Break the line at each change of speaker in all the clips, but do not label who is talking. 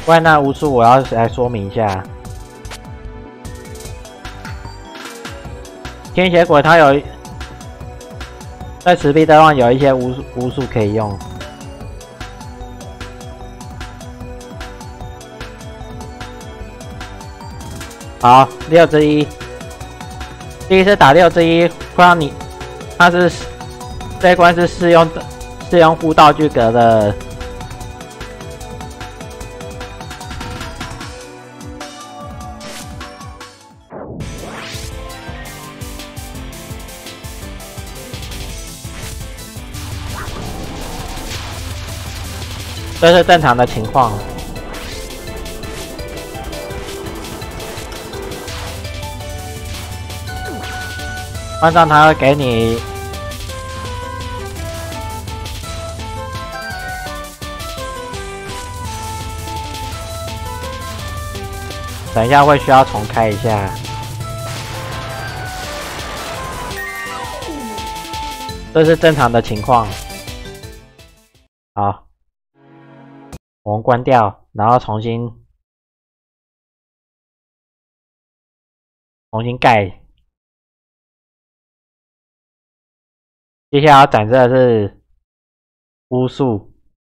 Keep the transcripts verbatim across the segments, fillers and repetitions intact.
不然那巫术我要来说明一下，天血鬼它有在石壁灯上有一些巫术巫术可以用。好，六之一，第一次打六之一，会让你，它是这一关是适用适用护道具格的。这是正常的情况。换上它会给你等一下会需要重开一下。这是正常的情况。好。我们关掉，然后重新重新盖。接下来要展示的是巫术。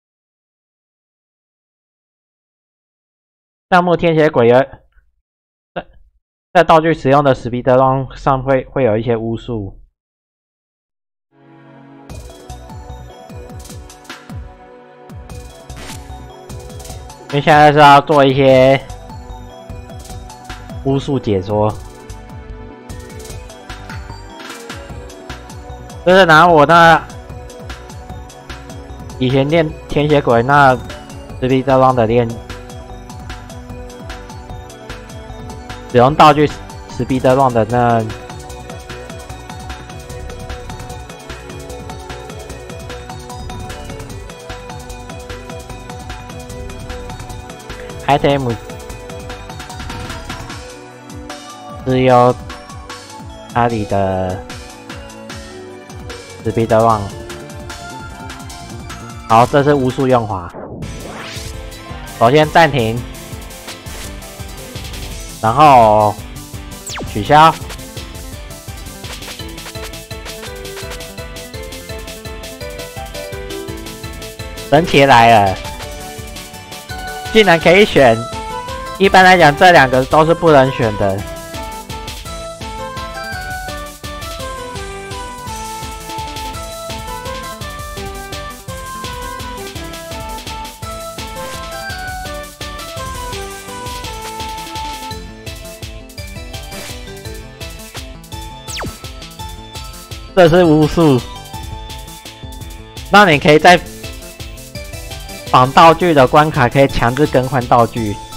项目天血鬼有在在道具使用的史皮德装上会会有一些巫术。因为现在是要做一些巫术解说，就是拿我那以前练天血鬼那实力这方的练，使用道具史皮德旺的那。item 是由阿里的史皮德旺。好，这是巫术用法。首先暂停，然后取消。神奇来了！竟然可以选，一般来讲这两个都是不能选的。这是巫术，那你可以在绑道具的关卡可以强制更换道具。